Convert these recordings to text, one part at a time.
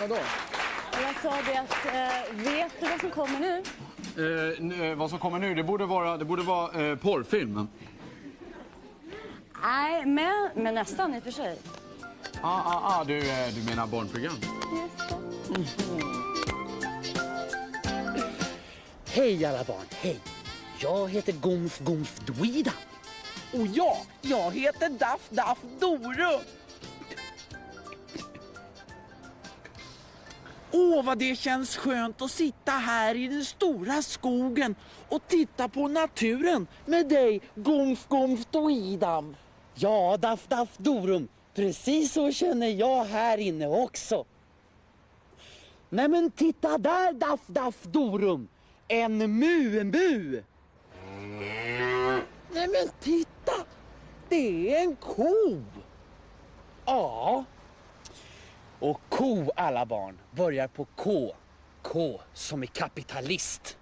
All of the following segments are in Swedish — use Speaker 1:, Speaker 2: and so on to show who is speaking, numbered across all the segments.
Speaker 1: Vadå?
Speaker 2: Jag sa det att, vet du vad som kommer nu?
Speaker 1: Vad som kommer nu, det borde vara porrfilm.
Speaker 2: Nej, men nästan i och för sig.
Speaker 1: Du menar barnprogram?
Speaker 3: Hej alla barn, hej. Jag heter Gomf Dweedam.
Speaker 4: Och jag heter Daff Dorum. Åh, vad det känns skönt att sitta här i den stora skogen och titta på naturen med dig, Gomf Dweedam.
Speaker 3: Ja, Daff Dorum. Precis så känner jag här inne också. Nej men titta där, Daff Dorum. En mu. Nej men titta. Det är en ko. Ja. Och ko, alla barn, börjar på K. K som är kapitalist.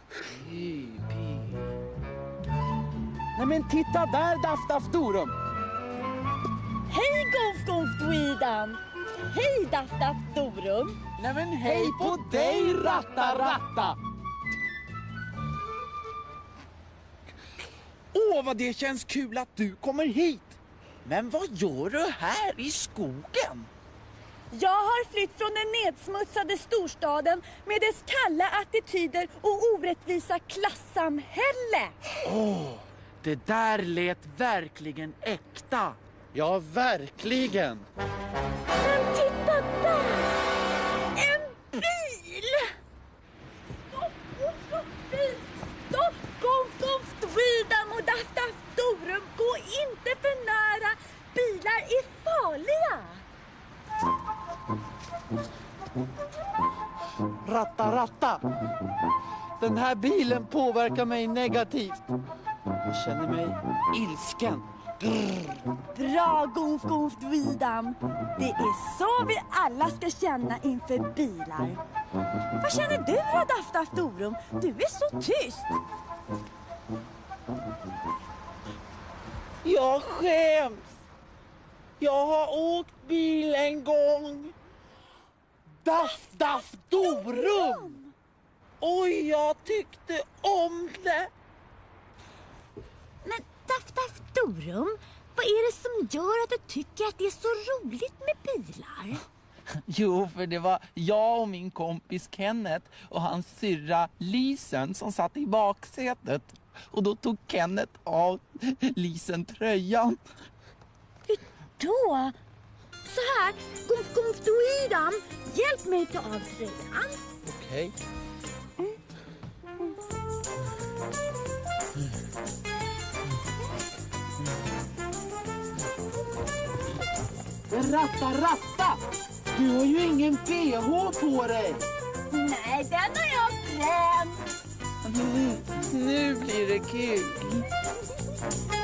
Speaker 3: Nej men titta där, Daff Dorum.
Speaker 2: Hej Gomf Dweedam! Hej Daff Dorum!
Speaker 4: Nej men hej på dig, Ratta. Åh, vad det känns kul att du kommer hit. Men vad gör du här i skogen?
Speaker 2: Jag har flytt från den nedsmutsade storstaden med dess kalla attityder och orättvisa klassamhälle.
Speaker 4: Det där lät verkligen äkta.
Speaker 3: Ja, verkligen.
Speaker 2: Men titta där! En bil! Stopp! Gomf Dweedam och Daff Dorum, gå inte för nära! Bilar är farliga!
Speaker 4: Ratta. Den här bilen påverkar mig negativt. Jag känner mig ilsken.
Speaker 2: Bra Gomf Dweedam! Det är så vi alla ska känna inför bilar. Vad känner du då, Daff Dorum? Du är så tyst.
Speaker 4: Jag skäms. Jag har åkt bil en gång. Daff Dorum! Oj, jag tyckte om det.
Speaker 2: Men Daff Dorum, vad är det som gör att du tycker att det är så roligt med bilar?
Speaker 4: Jo, för det var jag och min kompis Kenneth och hans syrra Lisen som satt i baksätet. Och då tog Kenneth av Lisen tröjan.
Speaker 2: Då? Så här, Gomf Dweedam, hjälp mig ta av tröjan.
Speaker 3: Okej.
Speaker 4: Ratta! Du har ju ingen PH på dig.
Speaker 2: Nej, den har jag bränt.
Speaker 4: Nu blir det kul.